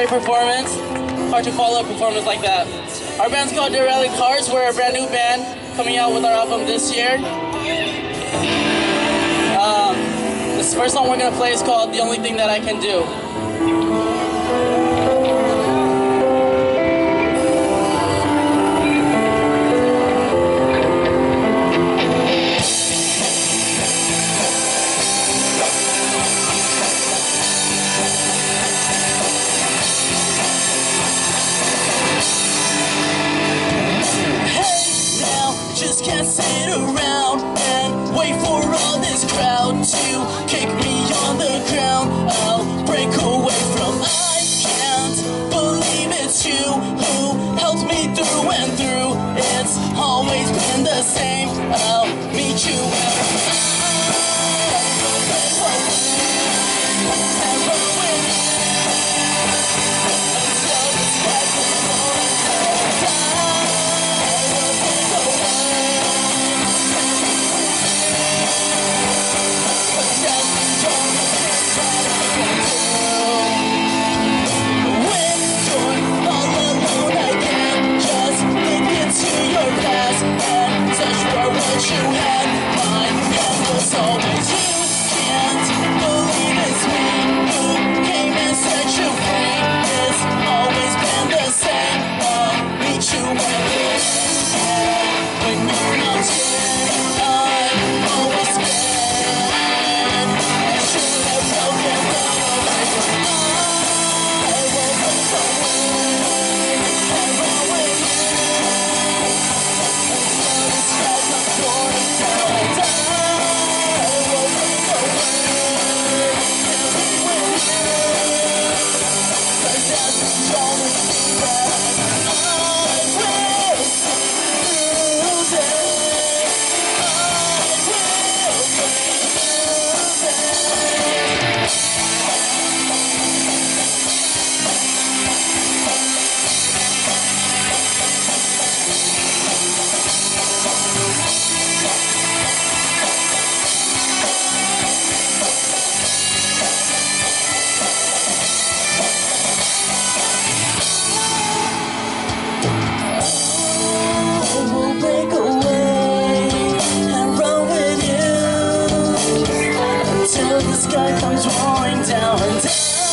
performance. Hard to follow a performance like that. Our band's called Derelict Hearts. We're a brand new band coming out with our album this year. This first song we're gonna play is called The Only Thing That I Can Do. Just can't sit around and wait for all this crowd to kick me on the ground. I'll break away from I can't believe it's you who helped me through and through. It's always been the same. I'll meet you where you had my hand was always you. Can't believe it's me who came and set you free. It's always been the same. I'll meet you when you're not here. I'm always been. I should have broken down away from I won't break away. And run with you. The sky comes rolling down and down.